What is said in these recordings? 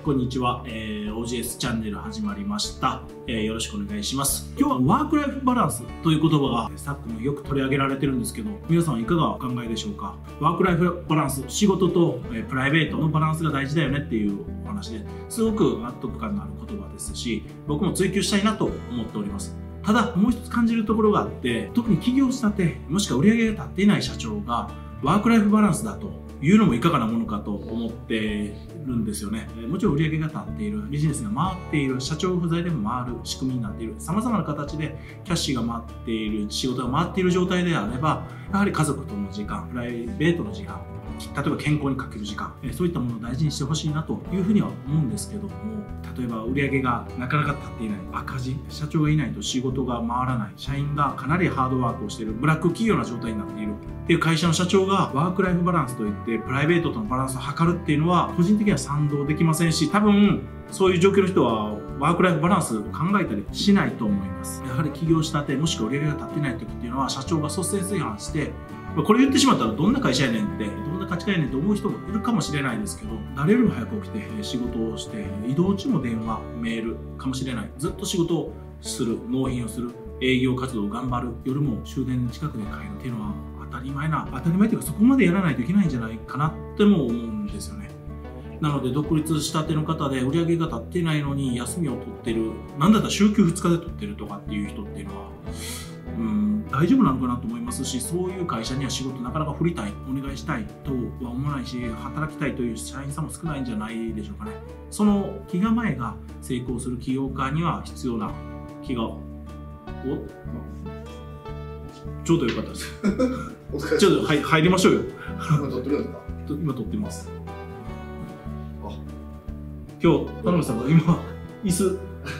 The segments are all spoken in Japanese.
こんにちは、OGS チャンネル始まりました、よろしくお願いします。今日はワークライフバランスという言葉が昨今よく取り上げられてるんですけど、皆さんはいかがお考えでしょうか。ワークライフバランス、仕事と、プライベートのバランスが大事だよねっていうお話ですごく納得感のある言葉ですし、僕も追求したいなと思っております。ただもう一つ感じるところがあって、特に起業したてもしくは売り上げが立っていない社長がワークライフバランスだというのもいかがなものかと思ってるんですよね。もちろん売り上げが立っている、ビジネスが回っている、社長不在でも回る仕組みになっている、様々な形でキャッシュが回っている、仕事が回っている状態であれば、やはり家族との時間、プライベートの時間、例えば健康にかける時間、そういったものを大事にしてほしいなというふうには思うんですけども、例えば売り上げがなかなか立っていない、赤字、社長がいないと仕事が回らない、社員がかなりハードワークをしている、ブラック企業な状態になっているっていう会社の社長がワークライフバランスといってプライベートとのバランスを図るっていうのは個人的には賛同できませんし、多分そういう状況の人はワークライフバランスを考えたりしないと思います。やはり起業したて、もしくは売り上げが立ってない時っていうのは社長が率先垂範してこれ言ってしまったらどんな会社やねんって、どんな価値観やねんって思う人もいるかもしれないですけど、誰よりも早く起きて仕事をして、移動中も電話、メールかもしれない。ずっと仕事をする、納品をする、営業活動を頑張る、夜も終電近くで帰るっていうのは当たり前というかそこまでやらないといけないんじゃないかなっても思うんですよね。なので独立したての方で売り上げが立っていないのに休みを取ってる、なんだったら週休2日で取ってるとかっていう人っていうのは大丈夫なのかなと思いますし、そういう会社には仕事なかなか振りたい、お願いしたいとは思わないし、働きたいという社員さんも少ないんじゃないでしょうかね。その気構えが成功する起業家には必要な気がちょうどよかったです。ちょっと入りましょうよ。 今撮ってるんですか？ 今撮ってます。今日田辺さんが今椅子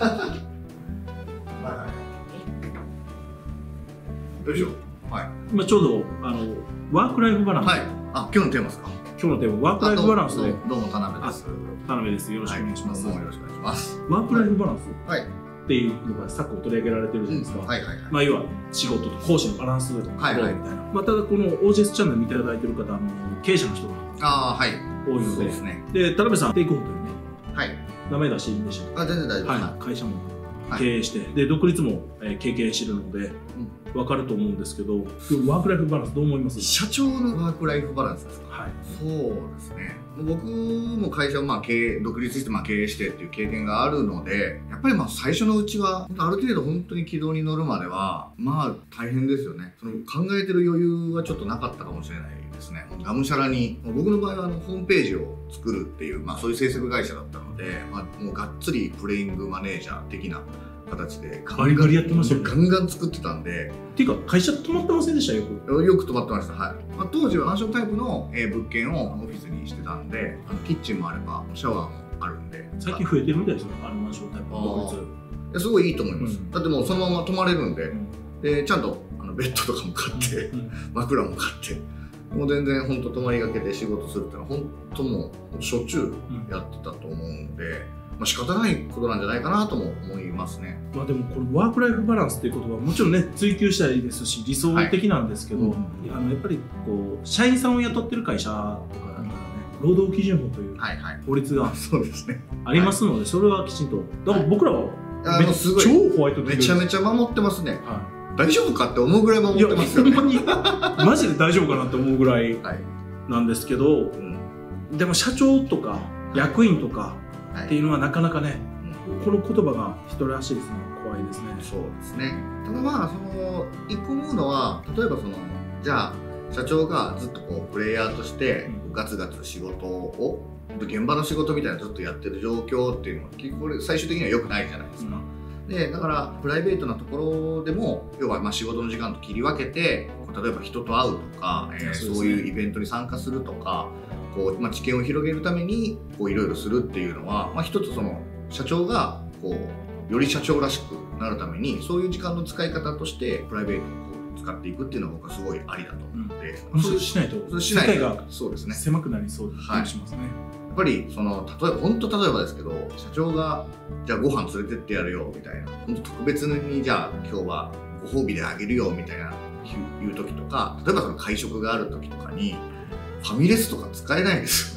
よいしょ。はい。 今ちょうどワークライフバランス。 はい。あ、今日のテーマですか？ 今日のテーマワークライフバランスで。 どうも田辺です。 田辺です。よろしくお願いします。 よろしくお願いします。 ワークライフバランス。 はい。 っていうのが昨今取り上げられてるじゃないですか。 はいはいはい。 まあ要は仕事と講師のバランスみたいな。 はいはい。 まあただこの OGS チャンネル見ていただいてる方経営者の人がはい多いので。 そうですね。 で田辺さんテイクオフというね。 はい。 名前出していいんでしょうか？ 全然大丈夫です。 はい。会社も経営してで独立も経験してるので。分かると思うんですけど、ワークライフバランスどう思います？ 社長のワークライフバランスですか？ はい。 そうですね。僕も会社を独立して経営してっていう経験があるので、やっぱり最初のうちはある程度本当に軌道に乗るまでは大変ですよね。その考えてる余裕はちょっとなかったかもしれないですね。がむしゃらに、僕の場合はホームページを作るっていう、そういう制作会社だったので、もうがっつりプレイングマネージャー的な形でガリガリやってましたよね。 ガンガン作ってたんで。 っていうか会社止まってませんでした？よく止まってました。はい。当時はマンションタイプの物件をオフィスにしてたんで、キッチンもあればシャワーもあるんで。 最近増えてるみたいですよ。マンションタイプの独立。すごいいいと思います。だってもうそのまま泊まれるんで、でちゃんとベッドとかも買って、枕も買って。もう全然本当泊まりがけで仕事するっていうのは本当もうしょっちゅうやってたと思うので。仕方ないことなんじゃないかなとも思いますね。 でもこのワークライフバランスっていう言葉はもちろんね追求したいですし理想的なんですけど、やっぱりこう社員さんを雇ってる会社とかだったらね、労働基準法という法律がありますので、それはきちんと。だから僕らはすごい超ホワイトめちゃめちゃ守ってますね。大丈夫かって思うぐらい守ってますよね。 ほんまにマジで大丈夫かなって思うぐらいなんですけど、でも社長とか役員とかっていうのはなかなかね、この言葉が一人足ですね、怖いですね。 そうですね。ただ一個思うのは、例えばじゃあ社長がずっとプレイヤーとしてガツガツ仕事を現場の仕事みたいなのずっとやってる状況っていうのはこれ最終的には良くないじゃないですか。でだからプライベートなところでも要は仕事の時間と切り分けて、例えば人と会うとか、そういうイベントに参加するとか。知見を広げるためにいろいろするっていうのは、一つ社長がより社長らしくなるためにそういう時間の使い方としてプライベートを使っていくっていうのは僕はすごいありだと思って、 そうしないと世界が狭くなりそうな気がしますね。 やっぱり例えばですけど、社長がじゃあご飯連れてってやるよみたいな、本当特別にじゃあ今日はご褒美であげるよみたいないう時とか、例えば会食がある時とかにファミレスとか使えないですよね。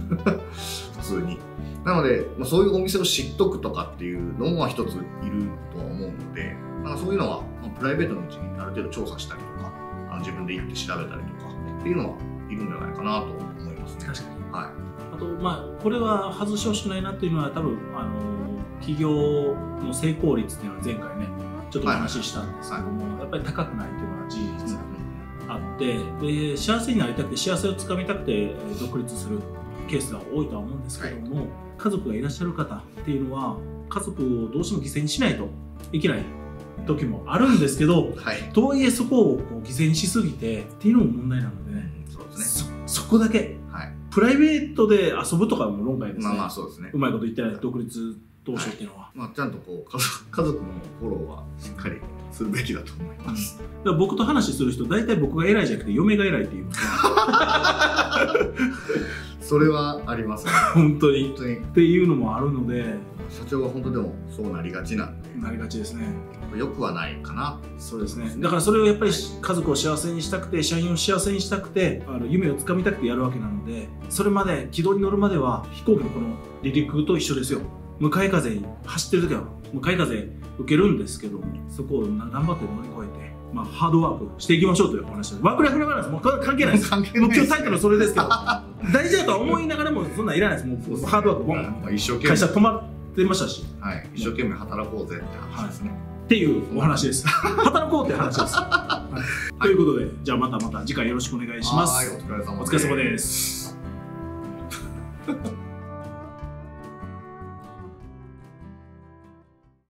普通に。なので、そういうお店を知っとくとかっていうのも一ついるとは思うので、そういうのはプライベートのうちにある程度調査したりとか、自分で行って調べたりとかっていうのはいるんじゃないかなと思いますね。 確かに。 はい。 あとこれは外してほしくないなっていうのは多分企業の成功率っていうのは前回ねちょっとお話ししたんですけども、やっぱり高くないっていうのは事実あって、で幸せになりたくて幸せをつかみたくて独立するケースが多いとは思うんですけども、家族がいらっしゃる方っていうのは家族をどうしても犠牲にしないといけない時もあるんですけど、とはいえそこをこう犠牲にしすぎてっていうのも問題なのでね、そこだけ、プライベートで遊ぶとかも論外ですね。 そうですね。 うまいこと言ってない独立当初っていうのは、 ちゃんとこう家族のフォローはしっかりするべきだと思います。 だから僕と話する人大体僕が偉いじゃなくて嫁が偉いって言いますね。 それはありますね。 本当にっていうのもあるので、 社長が本当でもそうなりがちなんで。 なりがちですね。 よくはないかな。 そうですね。だからそれをやっぱり家族を幸せにしたくて社員を幸せにしたくて夢をつかみたくてやるわけなので、それまで軌道に乗るまでは飛行機のこの離陸と一緒ですよ。向かい風に走ってる時は向かい風受けるんですけども、そこを頑張って乗り越えて、ハードワークしていきましょうというお話です。ワークライフラバランスもう関係ないです。 関係ないです。 今日タイトルそれですけど大事だとは思いながらもそんなんいらないです。もうハードワークボン、 一生懸命会社止まってましたし、 一生懸命働こうぜって話ですね。 っていうお話です。働こうって話です。ということで、じゃあまた次回よろしくお願いします。 お疲れ様です。 お疲れ様です。